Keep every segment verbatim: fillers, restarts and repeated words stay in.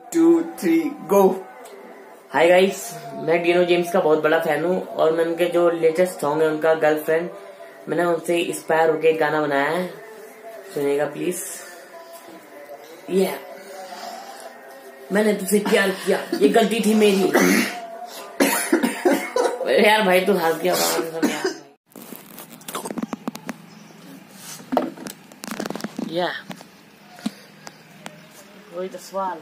To three go. Hi guys, मैं Dino James का बहुत बड़ा फैन हूँ और मैं उनके जो लेटेस्ट सॉन्ग है उनका गर्लफ्रेंड, मैंने उनसे इंस्पायर होकर एक गाना बनाया है, सुनिएगा प्लीज। ये yeah. मैंने तुझसे प्यार किया, ये गलती थी मेरी। यार भाई तू हंस गया यार। या वही तो सवाल।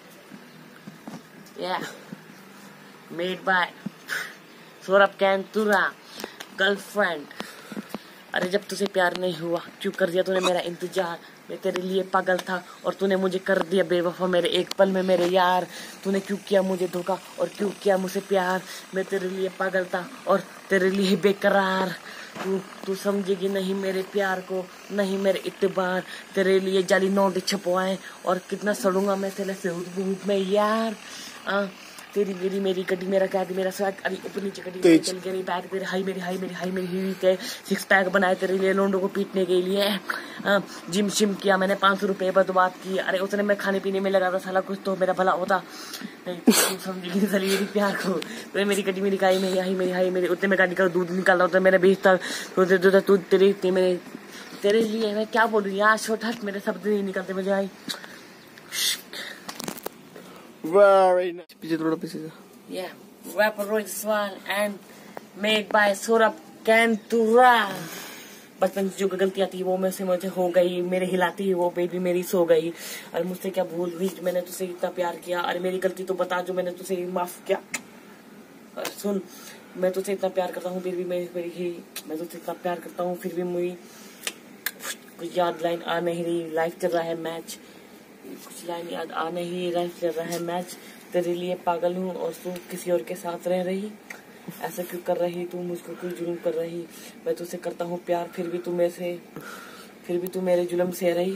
या made by Saurabh Kaintura, girlfriend. अरे जब तुझे प्यार नहीं हुआ क्यों कर दिया तूने मेरा इंतजार, मैं तेरे लिए पागल था और तूने मुझे कर दिया बेवफा मेरे एक पल में मेरे यार। तूने क्यों किया मुझे धोखा और क्यों किया मुझसे प्यार, मैं तेरे लिए पागल था और तेरे लिए बेकरार। तू तू समझेगी नहीं मेरे प्यार को, नहीं मेरे इत्तेबार, तेरे लिए जाली नोट छपवाए और कितना सड़ूंगा मैं तेरे से धूप में यार। आ, तेरी मेरी मेरी गड्डी मेरा कैद मेरा स्वैग, अरे ऊपर नीचे गड्डी चल गई बैग तेरे, हाई मेरी हाई मेरी हाई मेरी हुई थे सिक्स पैक बनाए तेरे लिए लोंडो को पीटने के लिए। आ, जिम शिम किया मैंने पाँच सौ रुपये बर्बाद की, अरे उसने मैं खाने पीने में लगा था साला कुछ तो मेरा भला होता नहीं। तू समझेगी साली मेरी प्यार को, तो मेरी गड्डी मेरी खाई मेरी हाई मेरी हाई मेरी उतने में गाड़ी का दूध निकाला होता मेरा बेचता तो तू तेरे मेरे तेरे लिए मैं क्या बोलूँ यार। छोटा मेरे शब्द नहीं निकलते मुझे आई। Very nice. पीछे थोड़ा पीछे जा। Yeah, rapper Rohit Swan and made by Saurabh Kantura। बचपन से जो गलतियां थी वो मुझसे मुझे हो गई, मेरे हिलाती वो बेबी मेरी सो गई। और मुझसे क्या भूल हुई, मैंने तुझसे इतना प्यार किया, अरे मेरी गलती तो बता जो मैंने तुझे माफ किया। और सुन, मैं तुझसे इतना प्यार करता हूँ बेबी मेरी मेरी ही, मैं तुझसे इतना प्यार करता हूँ फिर भी मुझे कुछ याद लाइन आ नहीं रही। लाइफ चल रहा है मैच, कुछ लाइन याद आ नहीं, लाइफ चल रहा है मैच। तेरे लिए पागल हूँ और तू किसी और के साथ रह रही, ऐसा क्यों कर रही तू, मुझको क्यों जुल्म कर रही। मैं तुझसे करता हूँ प्यार फिर भी तू मेरे से फिर भी तू मेरे जुल्म से रही।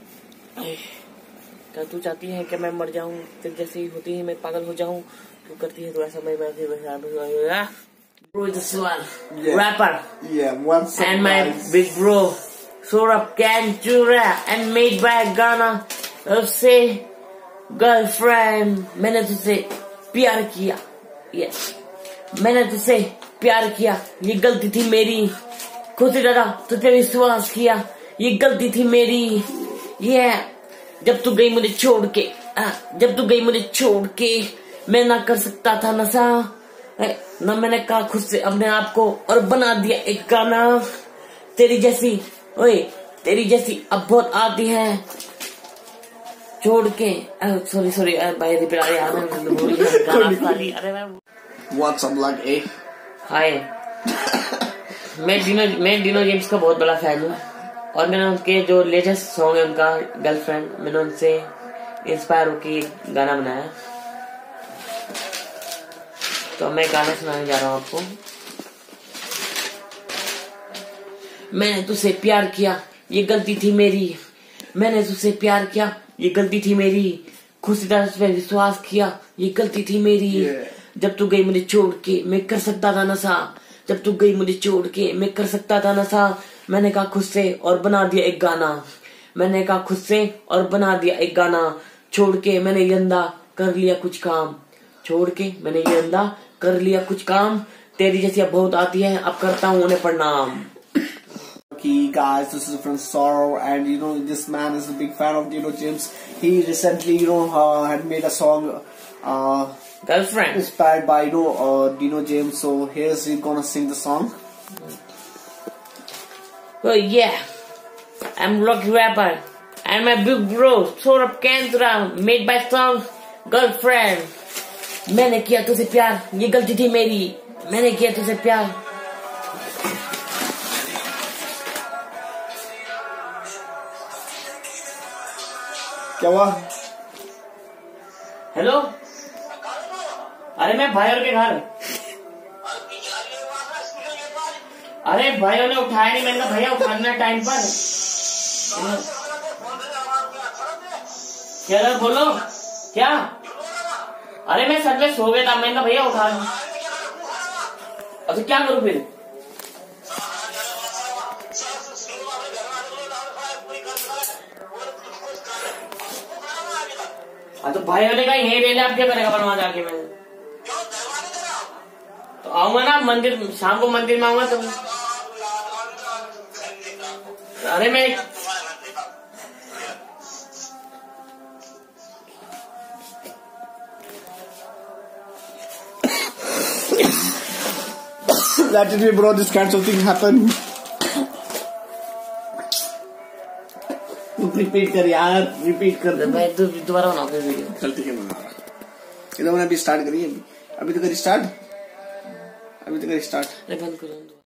क्या तू चाहती है कि मैं मर जाऊँ, तेरे जैसे ही होती है मैं पागल हो जाऊँ, क्यों करती है तू ऐसा। मैं rapper and my big bro Saurabh Kantura and made by Ghana से गर्लफ्रेंड। मैंने तुझसे प्यार किया, यस मैंने तुझसे प्यार किया, ये गलती थी मेरी। खुशी दादा तुझे विश्वास किया, ये गलती थी मेरी। ये जब तू गई मुझे छोड़ के, आ, जब तू गई मुझे छोड़ के, मैं ना कर सकता था नशा, ना मैंने कहा खुद से अपने आप को और बना दिया एक गाना। तेरी जैसी ओए तेरी जैसी अब बहुत आती है छोड़ के। सॉरी सॉरी भाई रिपेयर यार मैं भूल गया गाना साली। अरे मैं What's up like ए? हाय, मैं डिनो मैं डिनो जेम्स का बहुत बड़ा फैन हूँ और मैंने उनके जो लेटेस्ट सॉन्ग है उनका गर्लफ्रेंड, मैंने उनसे इंस्पायर होकर गाना बनाया। तो मैं गाना सुनाने जा रहा हूँ आपको। मैंने तुझसे प्यार किया, ये गलती थी मेरी, मैंने तुझसे प्यार किया, ये गलती थी मेरी। खुशी तरह पे विश्वास किया, ये गलती थी मेरी। yeah. जब तू गई मुझे छोड़ के मैं कर सकता था नशा, जब तू गई मुझे छोड़ के मैं कर सकता था नशा। मैंने कहा खुद से और बना दिया एक गाना, मैंने कहा खुद से और बना दिया एक गाना। छोड़ के मैंने ये अंदा कर लिया कुछ काम, छोड़ के मैंने ये अंदा कर लिया कुछ काम। तेरी जैसी अब बहुत आती है, अब करता हूँ उन्हें प्रणाम। Okay, guys, this is from Sorrow, and you know this man is a big fan of Dino James. He recently, you know, uh, had made a song, uh, Girlfriend, inspired by you know uh, Dino James. So here's he gonna sing the song. Oh yeah, I'm Rocky Rapper, and my big bro Saurabh Kantura made by song Girlfriend. मैंने किया तुझसे प्यार, ये गलती थी मेरी, मैंने किया तुझसे प्यार। क्या हुआ? हेलो, अरे मैं भाइयों के घर। अरे भाइयों ने उठाया नहीं, मैंने कहा भैया उठाना टाइम पर। क्या बोलो क्या? अरे मैं सर में सो गया था, मैंने कहा भैया उठा। अब क्या करूं फिर? हाँ तो भाई होने का यही ले ले, आप क्या करेगा बनवा जाके? मैं तो आऊंगा ना मंदिर, शाम को मंदिर में आऊंगा तो। अरे मैं Let it be, bro. This kind of thing happen. तू रिपीट कर यार, रिपीट कर। मैं दोबारा बनाओ वीडियो। चल ठीक है, बना रहा। ये तो मैंने अभी स्टार्ट करी है, अभी अभी तो करी स्टार्ट, अभी तो करी स्टार्ट। बंद करो।